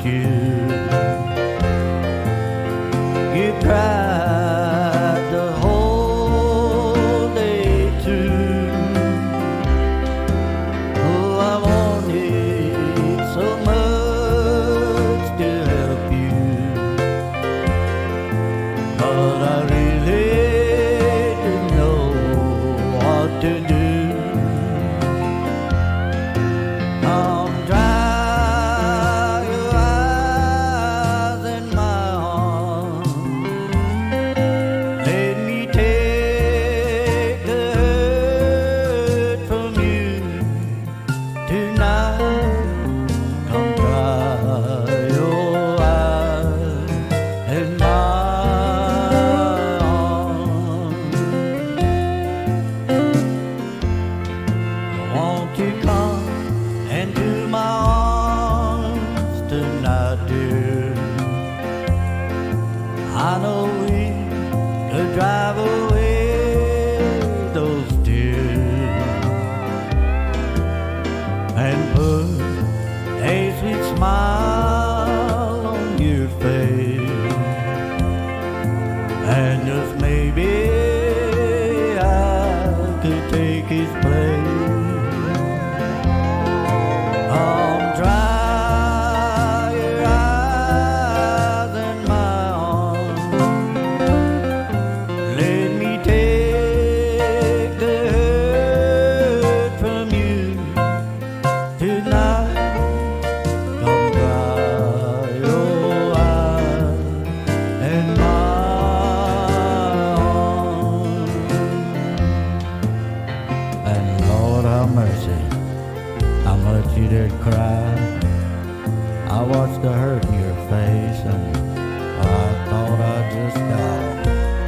you. You cried the whole day through. Oh, I wanted so much to help you, but I really didn't know what to do. You come into my arms tonight, dear. I know we could drive away those tears and put a sweet smile on your face, and just maybe I could take his place. Mercy, how much you did cry. I watched the hurt in your face, and I thought I'd just die.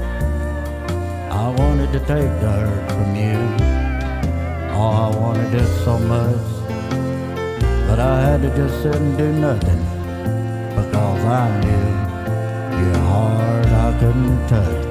I wanted to take the hurt from you. Oh, I wanted it so much, but I had to just sit and do nothing, because I knew your heart I couldn't touch.